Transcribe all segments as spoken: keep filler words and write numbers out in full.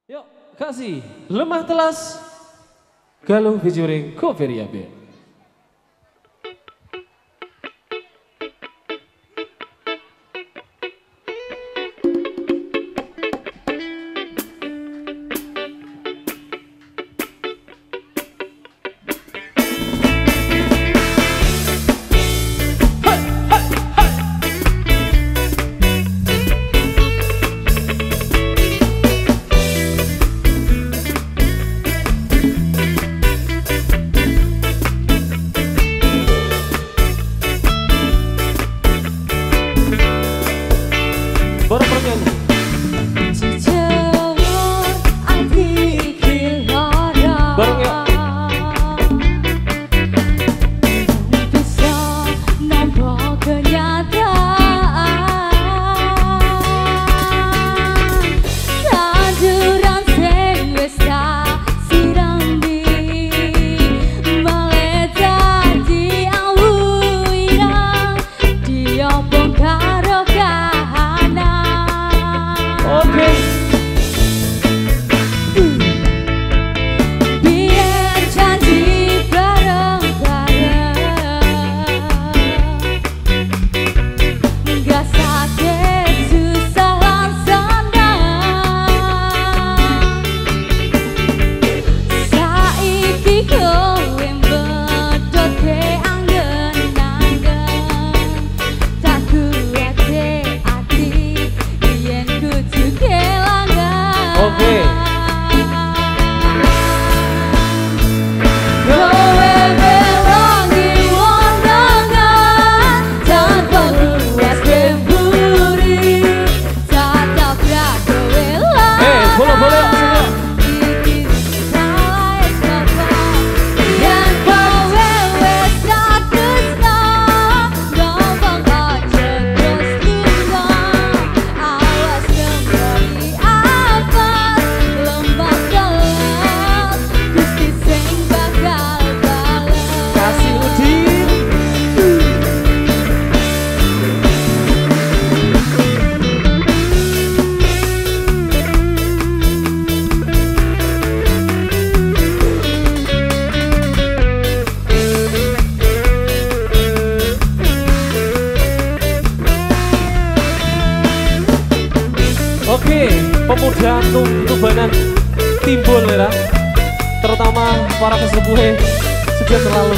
Yuk, kasih Lemah Telas Galuh featuring Koveria Band. Baru bernyanyi. Bareng ya. Oke, pemuda Tubanan timbul ya, terutama para kesepuh sejak selalu.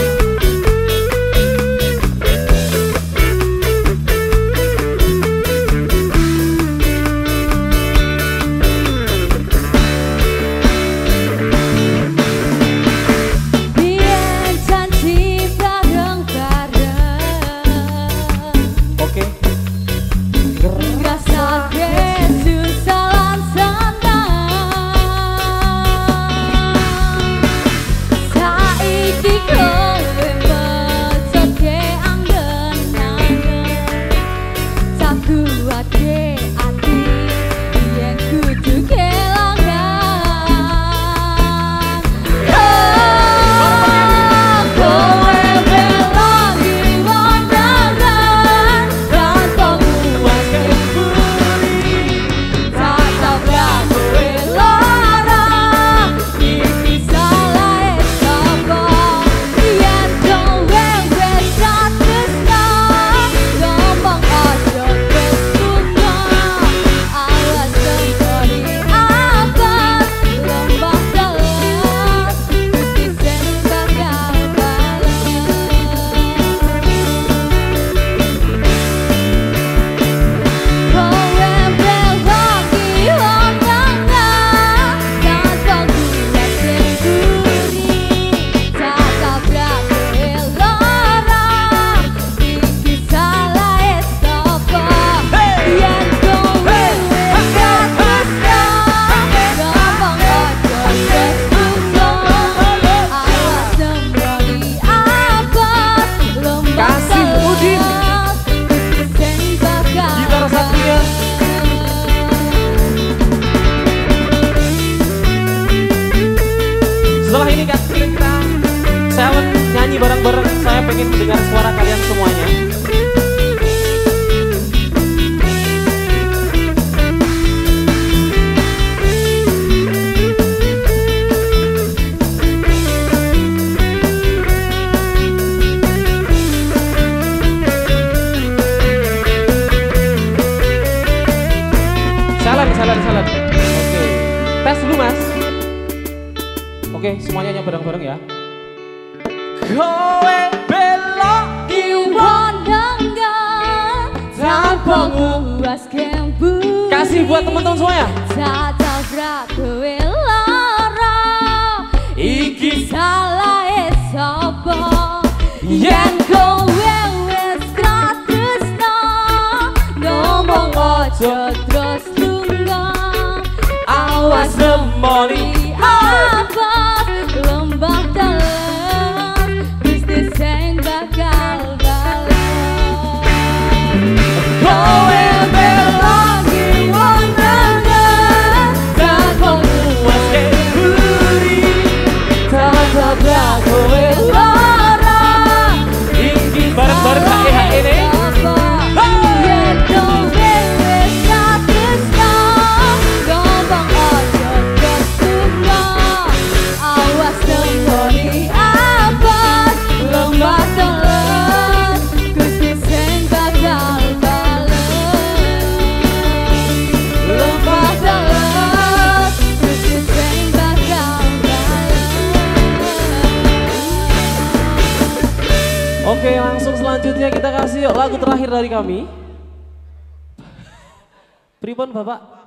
Bareng-bareng, saya pengen mendengar suara kalian semuanya. tes dulu mas. Oke semuanya nyanyi bareng-bareng ya. Kowe belok Iwan dengan tanpa nguas kembu. Kasih buat teman-teman semua ya. Tatabrak kowe lara iki salah sapa yen kowe wis tresno ngomong aja terus lunga awas Semoni apa lembah dalam Gusti sing bakal bales kowe belok Iwan dengan tanpa nguas kemburi tatabrak kowe lara iki bareng-bareng K E H ini. yen kowe wis tresno ngomong aja terus lunga awas temoni abad lembah dalam Gusti sing bakal bales lembah dalam Gusti sing bakal bales. Oke langsung selanjutnya kita kasih yuk lagu terakhir dari kami. Pripun Bapak?